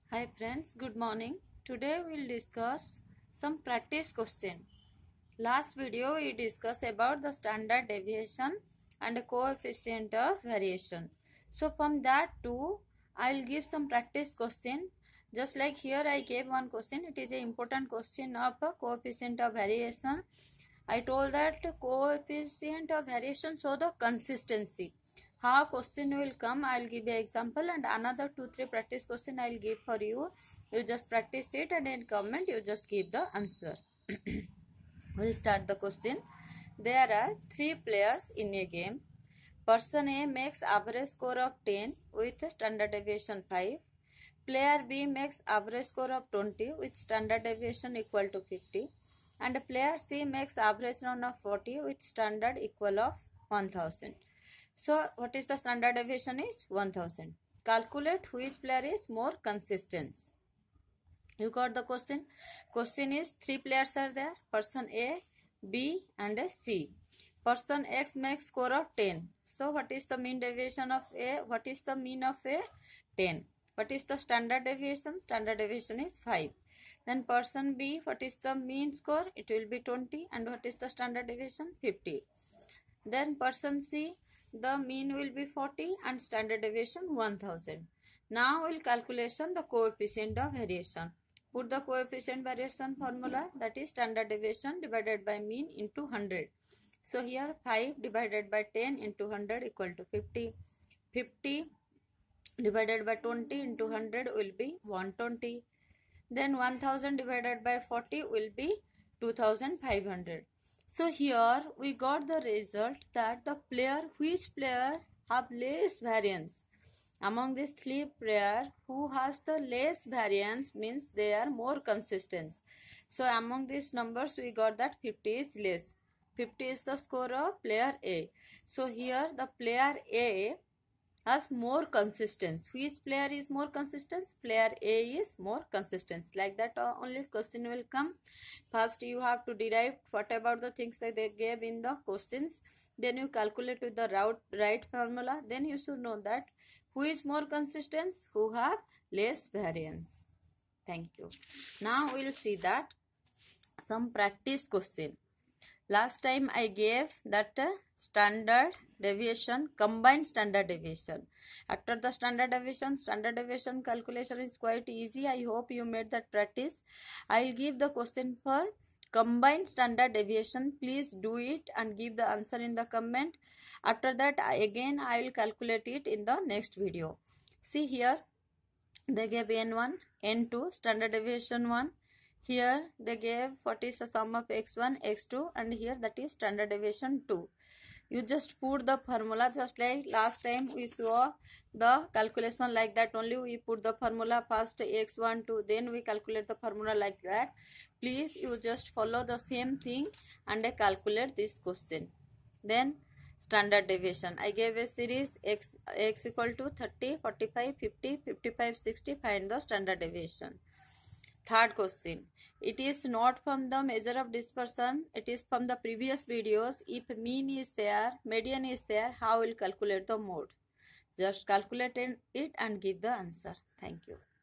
Hi friends, good morning. Today we will discuss some practice question. Last video we discussed about the standard deviation and the coefficient of variation. So from that too, I will give some practice question. Just like here I gave one question. It is an important question of a coefficient of variation. I told that coefficient of variation show the consistency. How question will come, I will give an example, and another 2-3 practice question I will give for you. You just practice it and in comment you just give the answer. We'll start the question. There are 3 players in a game. Person A makes average score of 10 with standard deviation 5. Player B makes average score of 20 with standard deviation equal to 50. And player C makes average run of 40 with standard equal of 1000. So what is the standard deviation is 1000. Calculate which player is more consistent. You got the question. Question is 3 players are there. Person A, B and C. Person X makes score of 10. So what is the mean deviation of A? What is the mean of A? 10. What is the standard deviation? Standard deviation is 5. Then person B, what is the mean score? It will be 20. And what is the standard deviation? 50. Then person C, the mean will be 40 and standard deviation 1000. Now we'll calculation the coefficient of variation. Put the coefficient variation formula, that is standard deviation divided by mean into 100. So here 5 divided by 10 into 100 equal to 50. 50 divided by 20 into 100 will be 120. Then 1000 divided by 40 will be 2500. So here we got the result that which player have less variance. Among these 3 players, who has the less variance means they are more consistent. So among these numbers we got that 50 is less. 50 is the score of player A. So here the player A has more consistent. Which player is more consistent? Player A is more consistent. Like that only question will come. First you have to derive what about the things that they gave in the questions. Then you calculate with the right formula. Then you should know that who is more consistent, who have less variance. Thank you. Now we will see that some practice question. Last time I gave that standard deviation, combined standard deviation. After the standard deviation calculation is quite easy. I hope you made that practice. I will give the question for combined standard deviation. Please do it and give the answer in the comment. After that again I will calculate it in the next video. See here they gave n1, n2, standard deviation 1. Here they gave what is the sum of x1, x2 and here that is standard deviation 2. You just put the formula just like last time we saw the calculation like that only. We put the formula first x1, 2, then we calculate the formula like that. Please you just follow the same thing and calculate this question. Then standard deviation. I gave a series x equal to 30, 45, 50, 55, 60. Find the standard deviation. Third question. It is not from the measure of dispersion. It is from the previous videos. If mean is there, median is there, how will calculate the mode? Just calculate it and give the answer. Thank you.